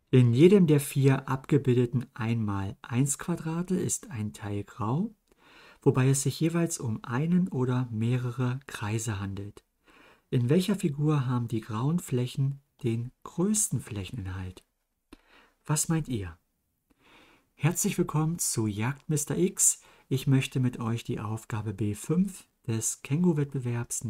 In jedem der vier abgebildeten 1×1 Quadrate ist ein Teil grau, wobei es sich jeweils um einen oder mehrere Kreise handelt. In welcher Figur haben die grauen Flächen den größten Flächeninhalt? Was meint ihr? Herzlich willkommen zu Jagd Mr. X. Ich möchte mit euch die Aufgabe B5 des Känguru-Wettbewerbs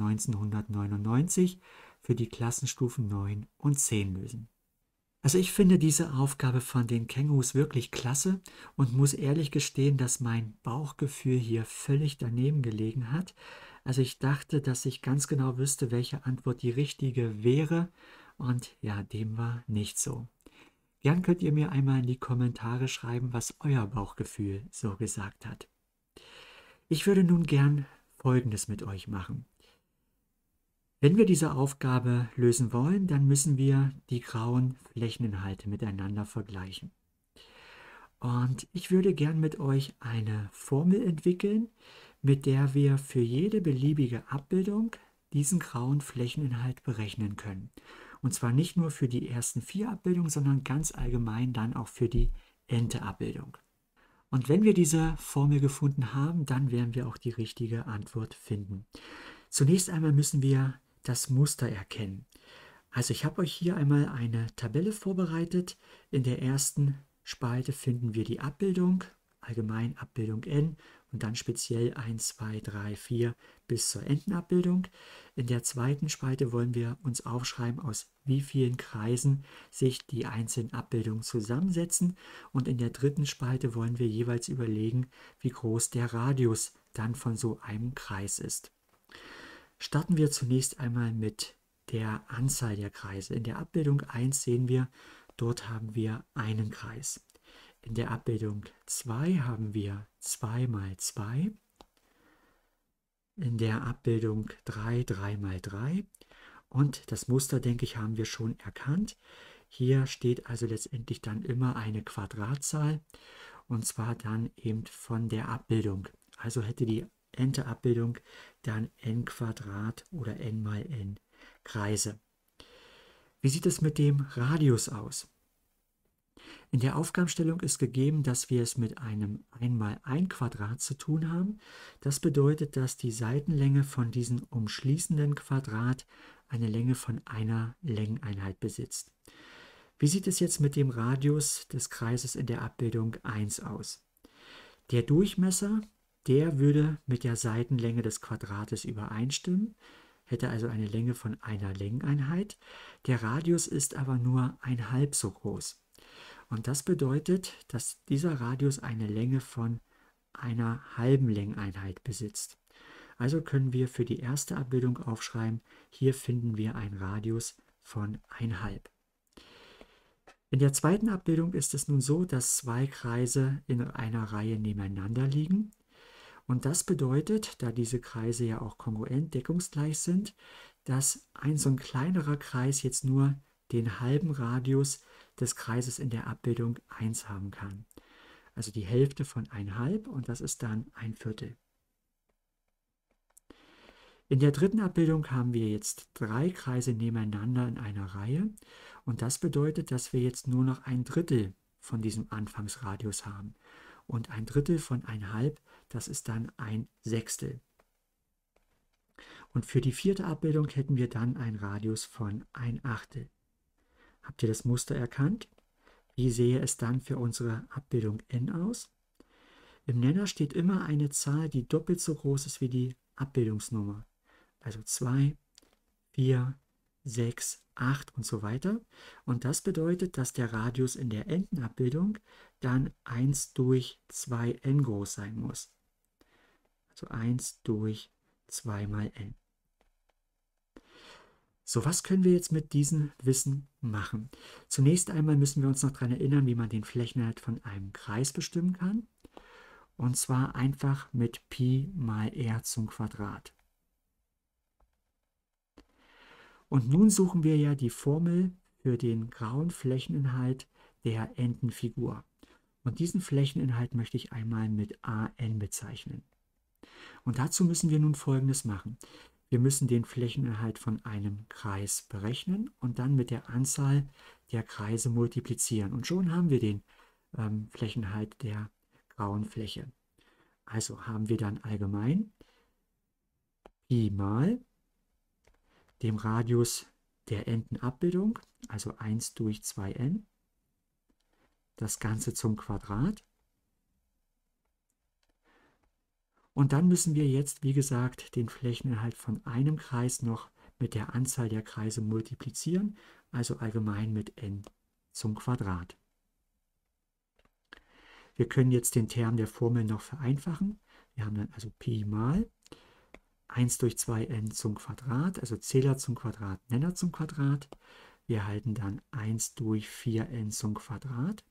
1999 für die Klassenstufen 9 und 10 lösen. Also ich finde diese Aufgabe von den Kängurus wirklich klasse und muss ehrlich gestehen, dass mein Bauchgefühl hier völlig daneben gelegen hat. Also ich dachte, dass ich ganz genau wüsste, welche Antwort die richtige wäre, und ja, dem war nicht so. Gern könnt ihr mir einmal in die Kommentare schreiben, was euer Bauchgefühl so gesagt hat. Ich würde nun gern Folgendes mit euch machen. Wenn wir diese Aufgabe lösen wollen, dann müssen wir die grauen Flächeninhalte miteinander vergleichen. Und ich würde gern mit euch eine Formel entwickeln, mit der wir für jede beliebige Abbildung diesen grauen Flächeninhalt berechnen können. Und zwar nicht nur für die ersten 4 Abbildungen, sondern ganz allgemein dann auch für die n-te Abbildung. Und wenn wir diese Formel gefunden haben, dann werden wir auch die richtige Antwort finden. Zunächst einmal müssen wir das Muster erkennen. Also ich habe euch hier einmal eine Tabelle vorbereitet. In der ersten Spalte finden wir die Abbildung, allgemein Abbildung n und dann speziell 1, 2, 3, 4 bis zur Entenabbildung. In der zweiten Spalte wollen wir uns aufschreiben, aus wie vielen Kreisen sich die einzelnen Abbildungen zusammensetzen. Und in der dritten Spalte wollen wir jeweils überlegen, wie groß der Radius dann von so einem Kreis ist. Starten wir zunächst einmal mit der Anzahl der Kreise. In der Abbildung 1 sehen wir, dort haben wir einen Kreis. In der Abbildung 2 haben wir 2 mal 2. In der Abbildung 3, 3 mal 3. Und das Muster, denke ich, haben wir schon erkannt. Hier steht also letztendlich dann immer eine Quadratzahl, und zwar dann eben von der Abbildung. Also hätte die n-te Abbildung dann n² oder n mal n Kreise. Wie sieht es mit dem Radius aus? In der Aufgabenstellung ist gegeben, dass wir es mit einem 1×1 zu tun haben. Das bedeutet, dass die Seitenlänge von diesem umschließenden Quadrat eine Länge von einer Längeneinheit besitzt. Wie sieht es jetzt mit dem Radius des Kreises in der Abbildung 1 aus? Der Durchmesser, der würde mit der Seitenlänge des Quadrates übereinstimmen, hätte also eine Länge von einer Längeneinheit. Der Radius ist aber nur 1/2 so groß. Und das bedeutet, dass dieser Radius eine Länge von einer halben Längeneinheit besitzt. Also können wir für die erste Abbildung aufschreiben, hier finden wir einen Radius von 1/2. In der zweiten Abbildung ist es nun so, dass 2 Kreise in einer Reihe nebeneinander liegen. Und das bedeutet, da diese Kreise ja auch kongruent deckungsgleich sind, dass so ein kleinerer Kreis jetzt nur den halben Radius des Kreises in der Abbildung 1 haben kann. Also die Hälfte von 1/2, und das ist dann 1/4. In der dritten Abbildung haben wir jetzt 3 Kreise nebeneinander in einer Reihe, und das bedeutet, dass wir jetzt nur noch 1/3 von diesem Anfangsradius haben. Und 1/3 von 1/2, das ist dann 1/6. Und für die vierte Abbildung hätten wir dann einen Radius von 1/8. Habt ihr das Muster erkannt? Wie sehe es dann für unsere Abbildung n aus? Im Nenner steht immer eine Zahl, die doppelt so groß ist wie die Abbildungsnummer. Also 2, 4, 6, 8 und so weiter. Und das bedeutet, dass der Radius in der Entenabbildung dann 1 durch 2n groß sein muss. Also 1 durch 2 mal n. So, was können wir jetzt mit diesem Wissen machen? Zunächst einmal müssen wir uns noch daran erinnern, wie man den Flächeninhalt von einem Kreis bestimmen kann. Und zwar einfach mit Pi mal r zum Quadrat. Und nun suchen wir ja die Formel für den grauen Flächeninhalt der Entenfigur. Und diesen Flächeninhalt möchte ich einmal mit AN bezeichnen. Und dazu müssen wir nun Folgendes machen. Wir müssen den Flächeninhalt von einem Kreis berechnen und dann mit der Anzahl der Kreise multiplizieren. Und schon haben wir den Flächeninhalt der grauen Fläche. Also haben wir dann allgemein Pi mal dem Radius der Endenabbildung, also 1 durch 2n, das Ganze zum Quadrat. Und dann müssen wir jetzt, wie gesagt, den Flächeninhalt von einem Kreis noch mit der Anzahl der Kreise multiplizieren, also allgemein mit n zum Quadrat. Wir können jetzt den Term der Formel noch vereinfachen. Wir haben dann also Pi mal 1 durch 2n zum Quadrat, also Zähler zum Quadrat, Nenner zum Quadrat. Wir erhalten dann 1 durch 4n zum Quadrat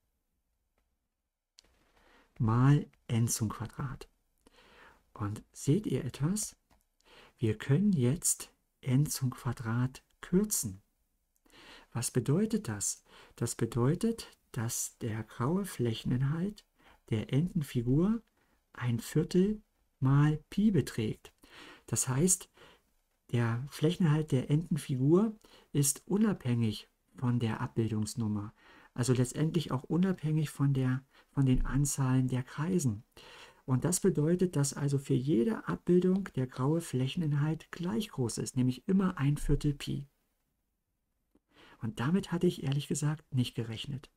mal n zum Quadrat. Und seht ihr etwas? Wir können jetzt n zum Quadrat kürzen. Was bedeutet das? Das bedeutet, dass der graue Flächeninhalt der Endenfigur 1/4 mal Pi beträgt. Das heißt, der Flächeninhalt der Endenfigur ist unabhängig von der Abbildungsnummer, also letztendlich auch unabhängig von den Anzahlen der Kreisen. Und das bedeutet, dass also für jede Abbildung der graue Flächeninhalt gleich groß ist, nämlich immer 1/4 Pi. Und damit hatte ich ehrlich gesagt nicht gerechnet.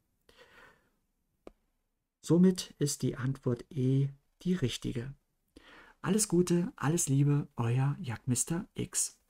Somit ist die Antwort E die richtige. Alles Gute, alles Liebe, euer Jagdmister X.